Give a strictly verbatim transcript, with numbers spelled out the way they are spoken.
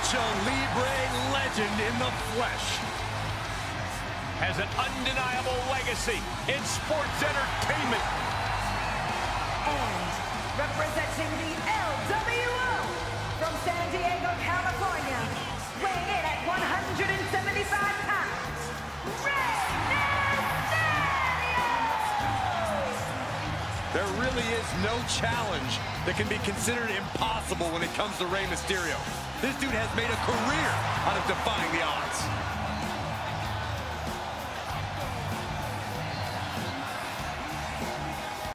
Lucha Libre legend in the flesh. Has an undeniable legacy in sports entertainment. And representing the L W O from San Diego, California, weighing in at one hundred seventy-five pounds, Rey Mysterio! There really is no challenge that can be considered impossible when it comes to Rey Mysterio. This dude has made a career out of defying the odds.